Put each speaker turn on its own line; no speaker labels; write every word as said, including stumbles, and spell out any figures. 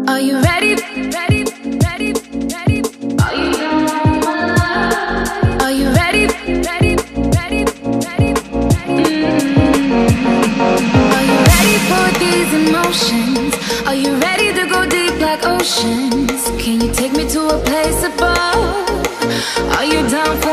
Are you ready? Ready? Ready? Ready? Are you down for my love? Are you ready? Ready? Ready? Ready? Ready? Are you ready for these emotions? Are you ready to go deep like oceans? Can you take me to a place above? Are you down for